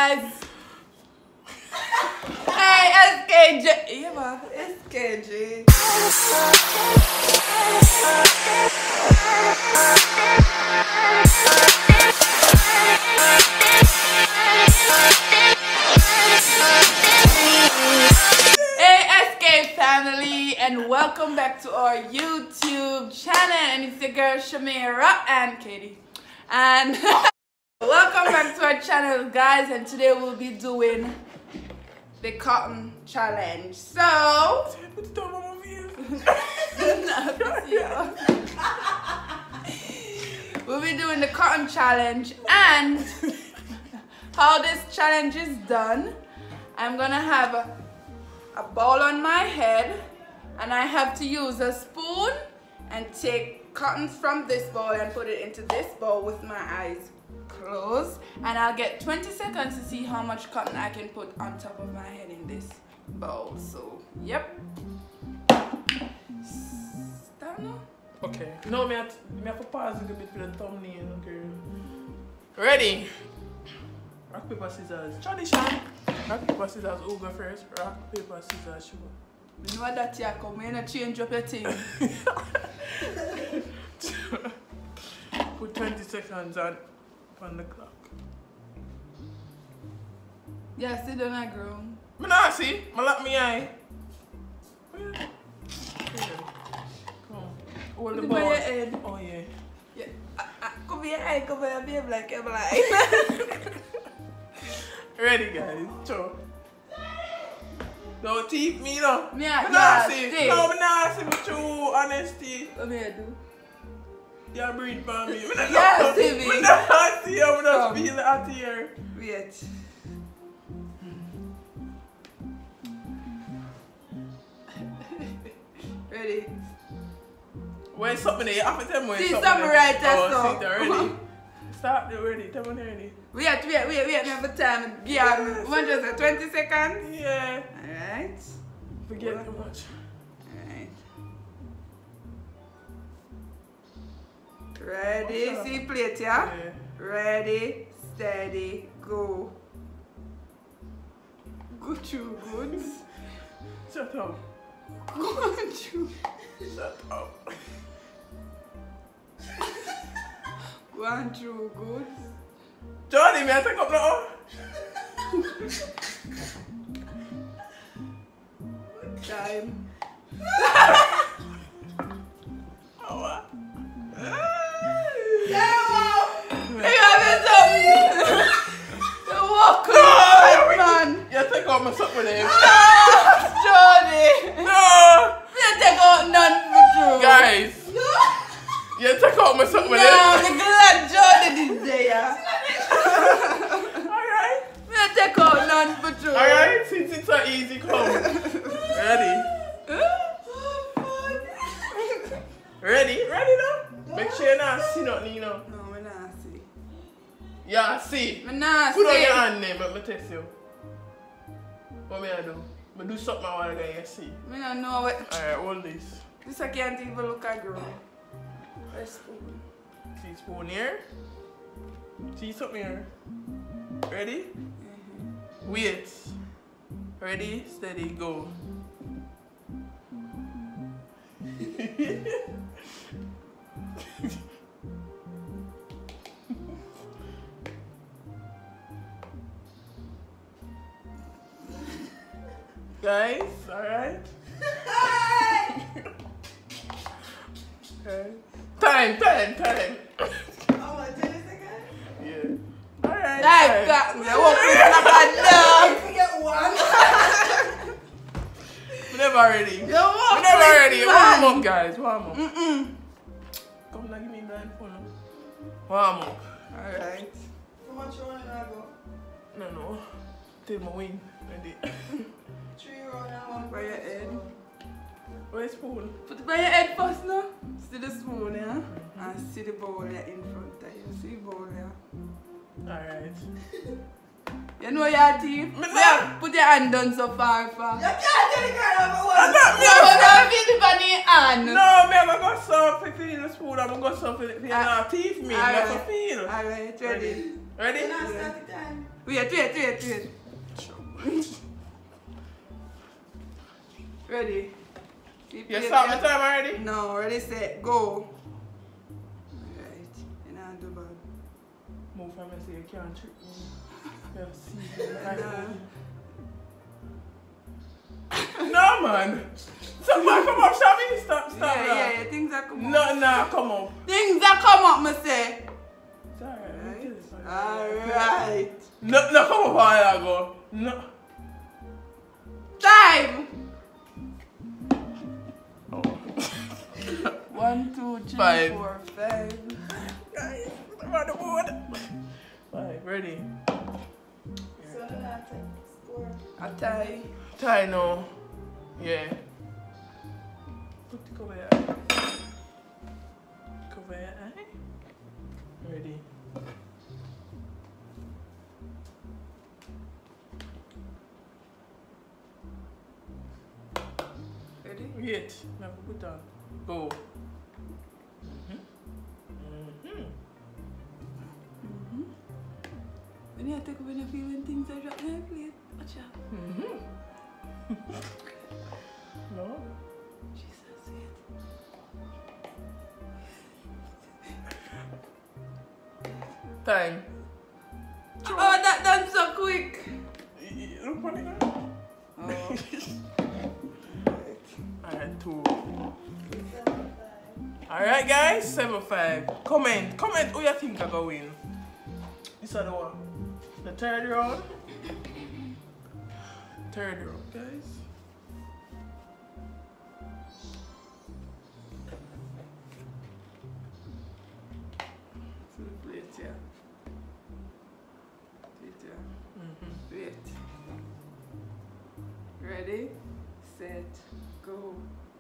guys. Hey, SKJ. Yeah, ma. SKJ. Hey, SK family, and welcome back to our YouTube channel. And it's your girl Shamira and Kadie. And welcome back to our channel, guys. And today we'll be doing the cotton challenge. So we'll be doing the cotton challenge, and how this challenge is done, I'm gonna have a bowl on my head, and I have to use a spoon and take cotton from this bowl and put it into this bowl with my eyes closed, and I'll get 20 seconds to see how much cotton I can put on top of my head in this bowl. So, yep. Start now. Okay. No, me have to pause a little bit for the thumbnail, girl. Ready? Rock, paper, scissors. Tradition. Rock, paper, scissors. Who go first? Rock, paper, scissors. Sugar. You know that you come. You not change up your thing. Put 20 seconds on the clock. Yeah, sit down and grow. Me not see. Me lock me eye. Come. Hold the Put it ball. by your head. Oh yeah. Yeah. Cover your eye, cover your baby like you're blind. Ready, guys? Sure. Don't teeth me, no. Me not see. No, me not see. Me true honesty. What me do? You breathe for me. Yeah, see me. Me not see you. Me not feel it out here. Wait. Ready? Where's something there? You have to tell me where's See something something there. right there, Oh, so. see, they're ready. Stop, they're ready. Tell me they're ready. Wait, me have a time. Yeah, 20 seconds. Yeah. Alright. Forget too much. Alright. Ready? See plate, yeah? Yeah. Ready, steady, go. Go through goods. Shut up. Go through. Shut up. Go on through goods. Johnny, may I take up now? Time. Oh, what? You have something. You walk right, man. You take out my something with him. Johnny. No! You take out none for true. Guys. You take out my something with him. I'm glad Johnny did there. Alright. You take out none for true. Alright, since it's so easy, come. Ready? Ready? Ready now? Make sure you not see nothing, you know. No, I'm not see. Yeah, see. I'm not Put on see. your hand there, let me test you. What may I do? I do something I want to get you see. I don't know what. Alright, hold this. This I can't even look at girl. Where's spoon? See spoon here. See something here. Ready? Wait. Ready, steady, go. Guys, alright? Okay. Time. Oh, what, 10 seconds? Yeah. Alright. Like that. I walk with like a dog. Forget one. We're never ready. You walk We're never ready. man. Warm up, guys. Warm up. Come now, give me blindfold. Warm up. Alright. How much you want to go? No. Take my wing. Ready. 3 round and 1 by your head. Where's spoon? Put it by your head first now. See the spoon, yeah? And see the bowl there in front of you. See the bowl there. Alright. You know your teeth? Yeah, put your hand down so far. You can't tell the girl about what. No, feel the bunny hand. No, I'm going to go soft for the spoon. I'm going to go soft for the teeth. Me, that's a feel. Alright, ready? Ready? You not start the time. Wait. Ready? You start the time already? No, ready, set, go. Alright, you know, do bad. Move from me so you can't trick me. You see, no, man. Somebody come up, Shabby. Stop. Yeah, things are come up. No, come up. Things are come up, me say. It's alright. Alright. No, come up a while ago. No. Time! Oh. 1, 2, 3, 5. 4, 5. Guys, I'm on the board. 5, ready. So do not take score. A tie. Tie now. Yeah. Put the cover your eye. Cover your eye. Ready. Ready? Wait. Now put on. Go. When you take when you feel when things are dropping on your plate. Watch out. No. Jesus, wait. Time. Oh, that done so quick. Look funny now. Oh. Alright, 2. Alright guys, 7-5. Comment who you think I go win. This is the one. The third round. Third round, guys. To the plate, yeah. Wait. Ready, set, go.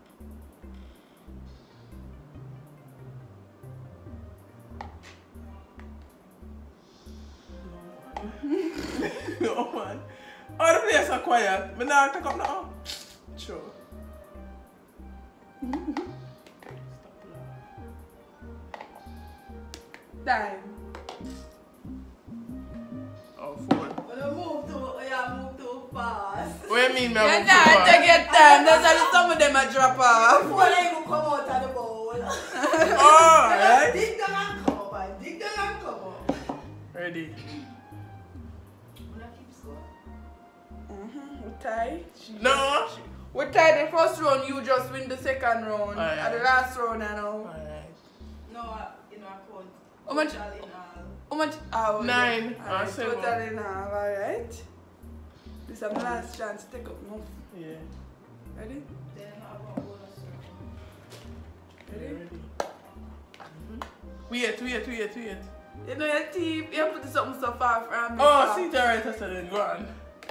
No man. All the place are quiet. But now take up now. Sure. Time. Oh, 4. When you move too fast. What do you mean, You man? can't take your time. That's how some of them are drop off. Before they even come out of the bowl. Oh, alright. Dig them and come up and dig them and come up. Ready. Wanna keep score? We tie. No. We tie the first round, you just win the second round. Aye. At the last round, I know. Alright. No, you know, I count. How much? Total in all. How much? Oh, 9. Yeah. Alright, 7. total in all, alright. This is my last chance to take up move. Yeah. Ready? Then I want bonus round. Ready? Wait. You know your teeth, you put something so far from me. Oh, see the right I said go on.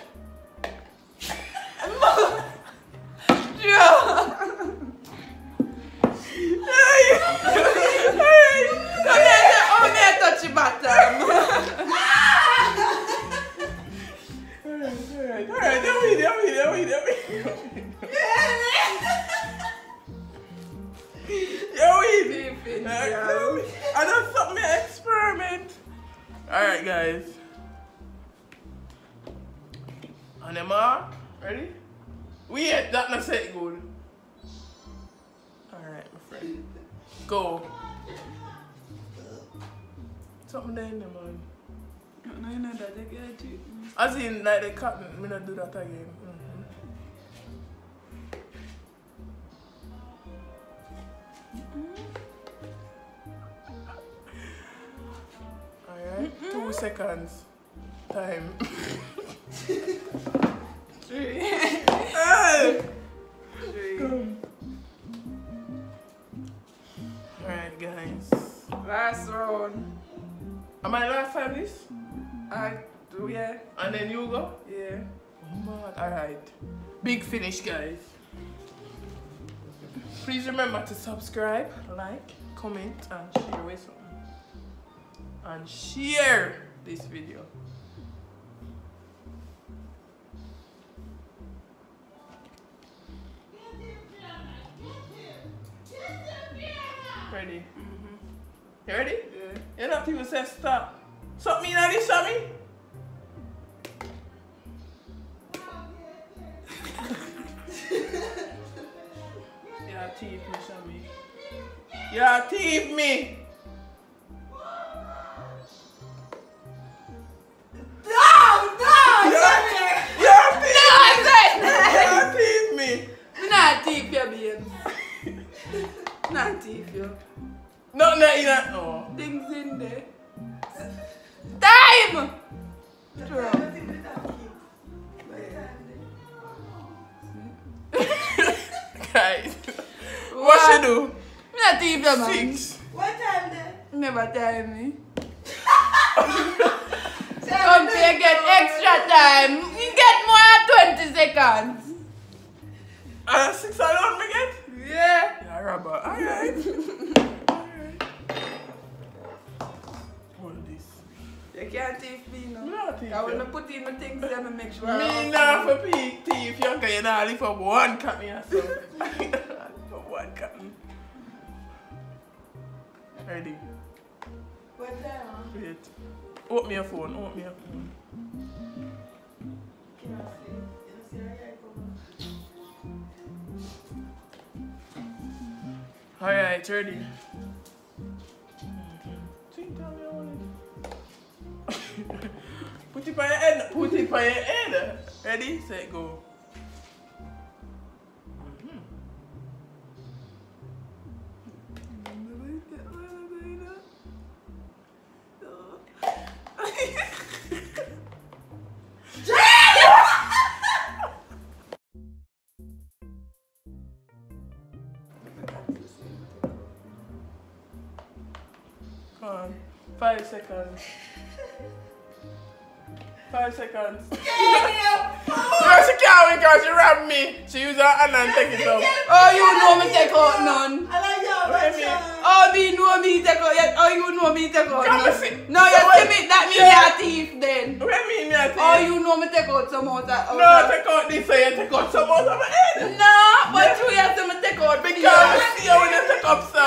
Hey, touch your bottom. Alright, I done something experiment. Alright guys. On the mark. Ready? Wait, that not set good. Alright, my friend. Go. Something there in there, man. No, you know that they get you. As in, like the cotton, me not do that again. Alright, 2 seconds. Time. 3. Hey! 3. Alright, guys. Last round. Am I last time this? I do, yeah. And then you go? Yeah. Oh man, alright. Big finish, guys. Please remember to subscribe, like, comment, and share with something. And share this video. Ready? You ready? Yeah. You know people say stop. Stop me now, this Sammy. Yeah, teeth me, Sammy. Yeah, teeth me. Not teeth you, babe. Not teeth you. No, no, you not. No. Things in there. Time! Guys, what she do? Me not teeth you, man. 6. What time then? Never tell me. Come to you get extra time. You get more than 20 seconds. 6 alone, me get? Yeah. Yeah, rubber. Alright. Hold this. You can't teeth me, no. Me not teeth I you. will put in my things there and make sure. Me not for peak teeth, you can not lift up one cut me or something. Lift up one cut me. Ready? What time? Wait. Open me your phone, open me your phone. Can I see? You see how I come? Alright, ready? Put it by your head. Put it by your head. Ready, set, go. Come on. 5 seconds. 5 seconds. No, she can't because she robbed me. She used her hand and take it off. Oh, you know me take out none. I like your What do you mean? Oh, me know me take out. Oh, you know me take out Come none. see. No, you see me, that means Yeah. you're a thief then. What do you mean, me a thief? Oh, you know me take out some out of. No, take out this so you take out some out of my head. No, but you have to me take out Because I see you when you take up so.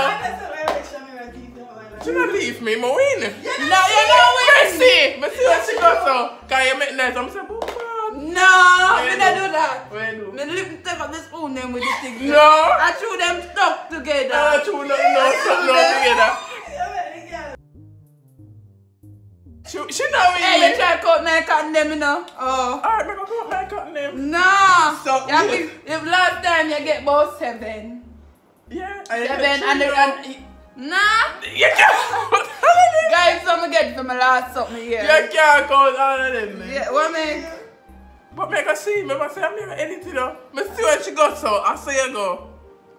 She not leave me, I win. No, you know win. Mercy! I see what she got so. Can you make nice? I'm saying, oh God. No, me not do that. Where do? Me lift take out the spoon them with the thing. No. I threw them stuck together. Two no together. She know me. Hey, you try to cut my cotton them, you know. Oh. Alright, I'm going to cut my cotton them. No. So, Yeah, if last time you get about 7. Yeah. 7 and nah. You can't. Guys, so I'm get for my last something here. You can't count all of them. Man. Yeah, what make? But make her see me. I say, I'm never anything though. I see where she got so. I say you go.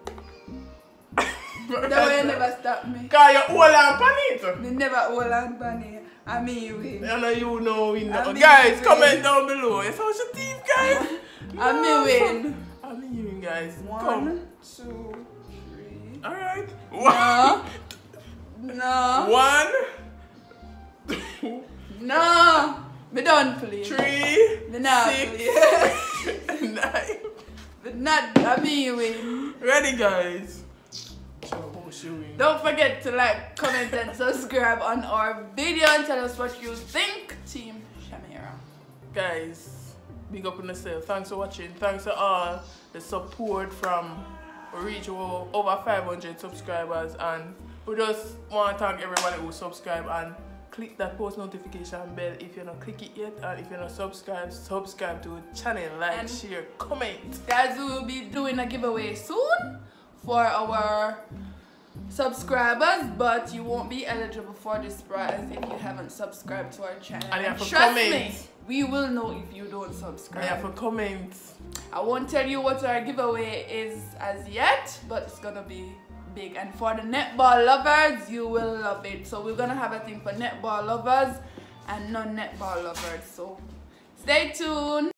That way you never stop me. Because you hold on pan it. Me never hold on bunny. I mean you win. I know you know we know. I mean, Guys, you comment win. down below. You saw your teeth, guys. I mean win. I mean you win, guys. 1, Come. 2, 3. Alright. No. No. 1, 2, No. Me done please. 3, Me not 6, please. 9. But not, I mean you win. Ready, guys? Don't forget to like, comment and subscribe on our video and tell us what you think, Team Shamira. Guys, big up on yourself. Thanks for watching. Thanks for all the support from reach over 500 subscribers, and we just want to thank everybody who subscribe and click that post notification bell if you're not click it yet, and if you're not subscribed, subscribe to the channel, like, and share, comment. Guys, we will be doing a giveaway soon for our subscribers, but you won't be eligible for this prize if you haven't subscribed to our channel. And you have to trust comment. me, we will know if you don't subscribe. And you have to comment. I won't tell you what our giveaway is as yet, but it's gonna be big. And for the netball lovers, you will love it. So we're gonna have a thing for netball lovers and non-netball lovers. So stay tuned.